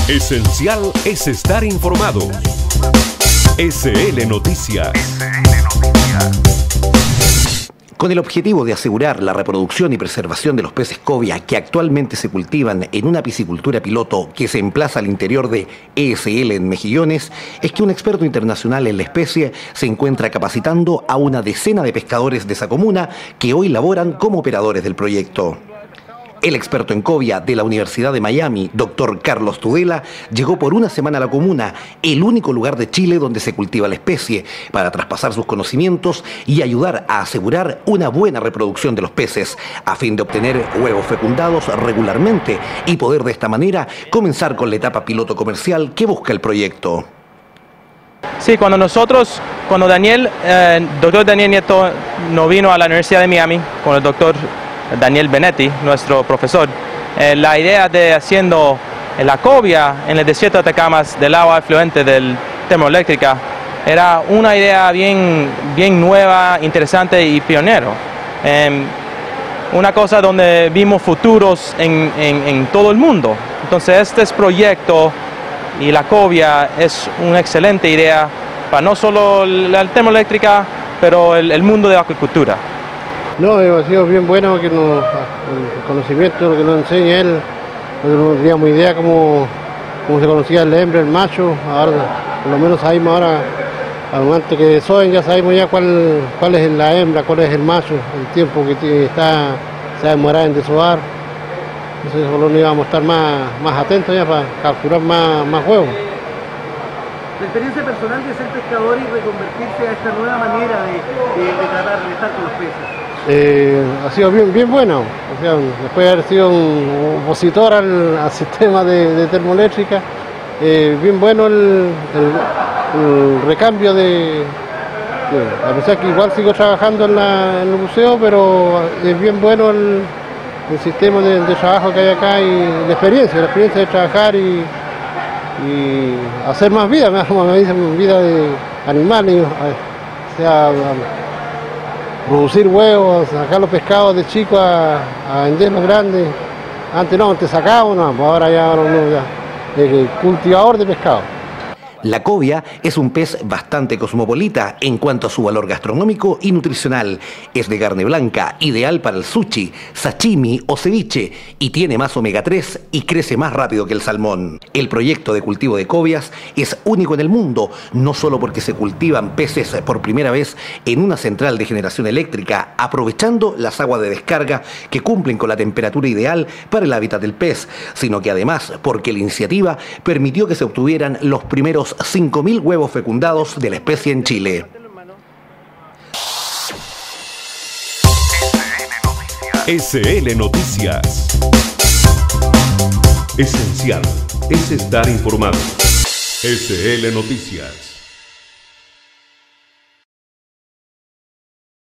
Esencial es estar informado. SL Noticias. Con el objetivo de asegurar la reproducción y preservación de los peces cobia que actualmente se cultivan en una piscicultura piloto que se emplaza al interior de ESL en Mejillones, es que un experto internacional en la especie se encuentra capacitando a una decena de pescadores de esa comuna que hoy laboran como operadores del proyecto. El experto en cobia de la Universidad de Miami, Dr. Carlos Tudela, llegó por una semana a la comuna, el único lugar de Chile donde se cultiva la especie, para traspasar sus conocimientos y ayudar a asegurar una buena reproducción de los peces, a fin de obtener huevos fecundados regularmente y poder de esta manera comenzar con la etapa piloto comercial que busca el proyecto. Sí, cuando Daniel, doctor Daniel Nieto, no vino a la Universidad de Miami con el doctor Daniel Benetti, nuestro profesor, la idea de haciendo la cobia en el desierto de Atacama del agua afluente del termoeléctrica era una idea bien nueva, interesante y pionero. Una cosa donde vimos futuros en todo el mundo. Entonces este proyecto y la cobia es una excelente idea para no solo la termoeléctrica, pero el mundo de la acuicultura. No, ha sido bien bueno que el conocimiento que nos enseña él. No teníamos idea cómo se conocía el hembra, el macho. Ahora, por lo menos sabemos ahora, antes que desoen, ya sabemos ya cuál es la hembra, cuál es el macho, el tiempo que se va a demorar en desovar. Entonces solo íbamos a estar más atentos ya para capturar más huevos. La experiencia personal de ser pescador y reconvertirse a esta nueva manera de tratar de estar con los peces. Ha sido bien bueno, o sea, después de haber sido un opositor al sistema de termoeléctrica, bien bueno el recambio a pesar que igual sigo trabajando en el museo, pero es bien bueno el sistema de trabajo que hay acá y la experiencia de trabajar y hacer más vida, como me dicen, vida de animales, o sea, producir huevos, sacar los pescados de chicos a venderlos grandes. Antes sacábamos, ahora ya cultivador de pescado. La cobia es un pez bastante cosmopolita en cuanto a su valor gastronómico y nutricional. Es de carne blanca, ideal para el sushi, sashimi o ceviche, y tiene más omega 3 y crece más rápido que el salmón. El proyecto de cultivo de cobias es único en el mundo, no solo porque se cultivan peces por primera vez en una central de generación eléctrica, aprovechando las aguas de descarga que cumplen con la temperatura ideal para el hábitat del pez, sino que además porque la iniciativa permitió que se obtuvieran los primeros 5.000 huevos fecundados de la especie en Chile. SL Noticias. Esencial es estar informado. SL Noticias.